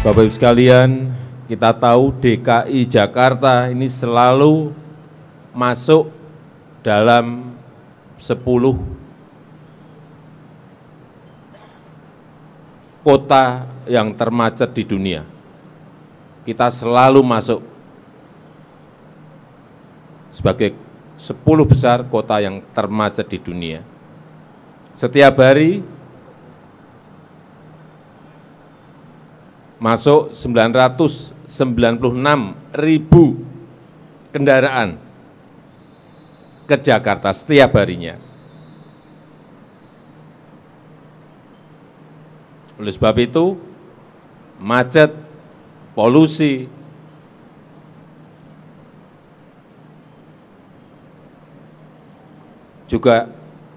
Bapak Ibu sekalian, kita tahu DKI Jakarta ini selalu masuk dalam 10 kota yang termacet di dunia. Kita selalu masuk sebagai 10 besar kota yang termacet di dunia. Setiap hari masuk 996.000 kendaraan ke Jakarta setiap harinya. Oleh sebab itu, macet, polusi, juga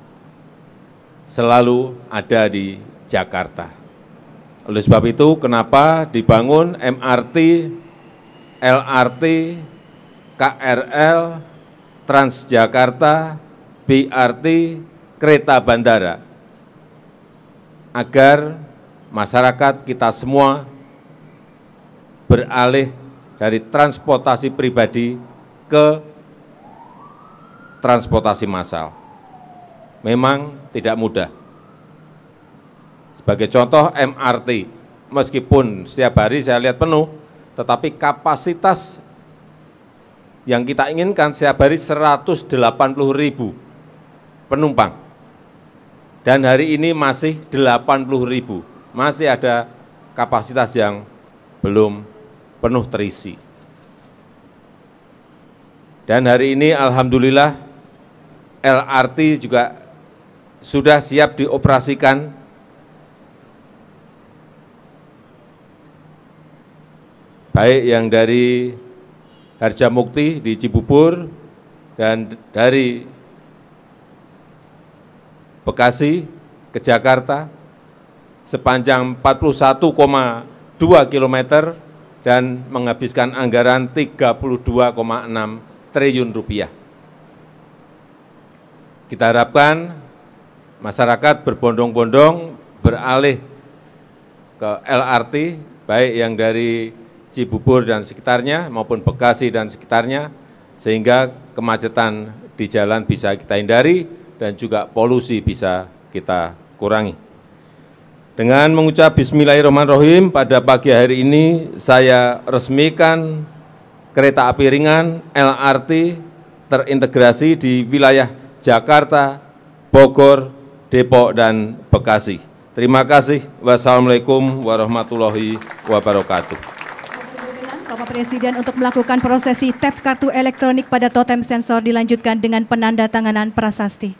selalu ada di Jakarta. Oleh sebab itu, kenapa dibangun MRT, LRT, KRL, Transjakarta, BRT, kereta bandara, agar masyarakat kita semua beralih dari transportasi pribadi ke transportasi massal. Memang tidak mudah. Sebagai contoh MRT, meskipun setiap hari saya lihat penuh, tetapi kapasitas yang kita inginkan setiap hari 180.000 penumpang. Dan hari ini masih 80.000, masih ada kapasitas yang belum penuh terisi. Dan hari ini alhamdulillah LRT juga sudah siap dioperasikan. Baik yang dari Harjamukti di Cibubur dan dari Bekasi ke Jakarta sepanjang 41,2 km dan menghabiskan anggaran 32,6 triliun rupiah. Kita harapkan masyarakat berbondong-bondong beralih ke LRT, baik yang dari Cibubur dan sekitarnya maupun Bekasi dan sekitarnya, sehingga kemacetan di jalan bisa kita hindari dan juga polusi bisa kita kurangi. Dengan mengucap Bismillahirrahmanirrahim, pada pagi hari ini saya resmikan kereta api ringan LRT terintegrasi di wilayah Jakarta, Bogor, Depok, dan Bekasi. Terima kasih. Wassalamualaikum warahmatullahi wabarakatuh. Bapak Presiden untuk melakukan prosesi tap kartu elektronik pada totem sensor dilanjutkan dengan penandatanganan prasasti.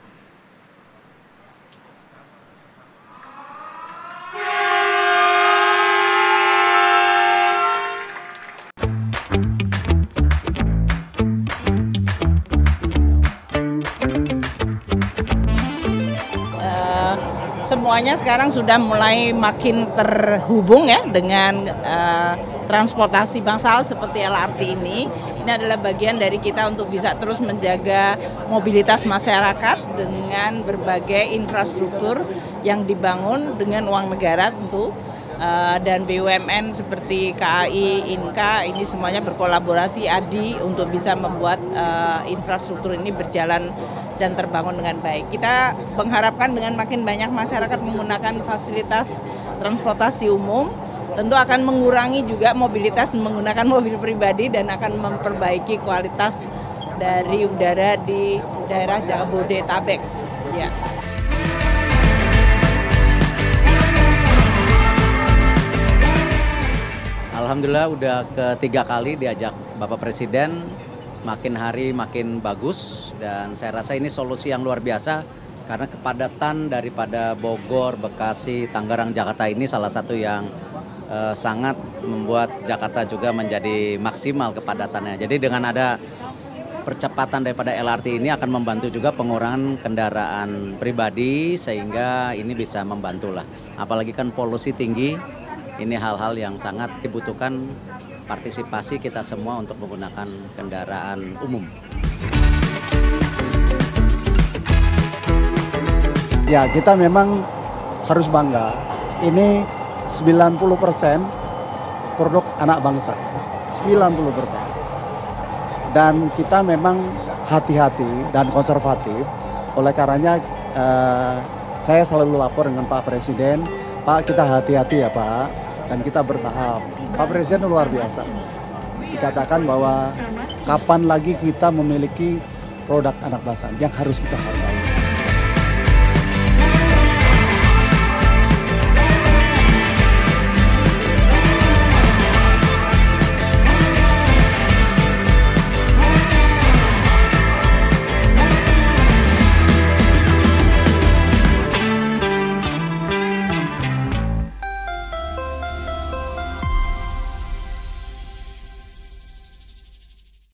Semuanya sekarang sudah mulai makin terhubung ya dengan transportasi massal seperti LRT ini. Ini adalah bagian dari kita untuk bisa terus menjaga mobilitas masyarakat dengan berbagai infrastruktur yang dibangun dengan uang negara tentu. Dan BUMN seperti KAI, INKA ini semuanya berkolaborasi ADI untuk bisa membuat infrastruktur ini berjalan dan terbangun dengan baik. Kita mengharapkan dengan makin banyak masyarakat menggunakan fasilitas transportasi umum, tentu akan mengurangi juga mobilitas menggunakan mobil pribadi dan akan memperbaiki kualitas dari udara di daerah Jabodetabek. Ya. Alhamdulillah udah ketiga kali diajak Bapak Presiden, makin hari makin bagus dan saya rasa ini solusi yang luar biasa karena kepadatan daripada Bogor, Bekasi, Tangerang, Jakarta ini salah satu yang sangat membuat Jakarta juga menjadi maksimal kepadatannya. Jadi dengan ada percepatan daripada LRT ini akan membantu juga pengurangan kendaraan pribadi sehingga ini bisa membantu lah. Apalagi kan polusi tinggi, ini hal-hal yang sangat dibutuhkan partisipasi kita semua untuk menggunakan kendaraan umum. Ya, kita memang harus bangga. Ini 90% produk anak bangsa, 90%. Dan kita memang hati-hati dan konservatif, oleh karenanya saya selalu lapor dengan Pak Presiden, Pak kita hati-hati ya Pak, dan kita bertahap. Pak Presiden luar biasa, dikatakan bahwa kapan lagi kita memiliki produk anak bangsa yang harus kita hargai.